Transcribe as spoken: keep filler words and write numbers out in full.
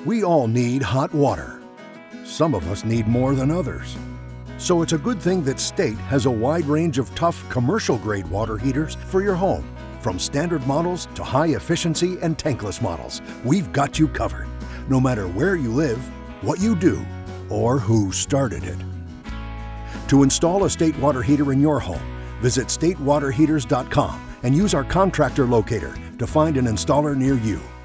We all need hot water. Some of us need more than others. So it's a good thing that State has a wide range of tough commercial-grade water heaters for your home. From standard models to high-efficiency and tankless models, we've got you covered, no matter where you live, what you do, or who started it. To install a State water heater in your home, visit state water heaters dot com and use our contractor locator to find an installer near you.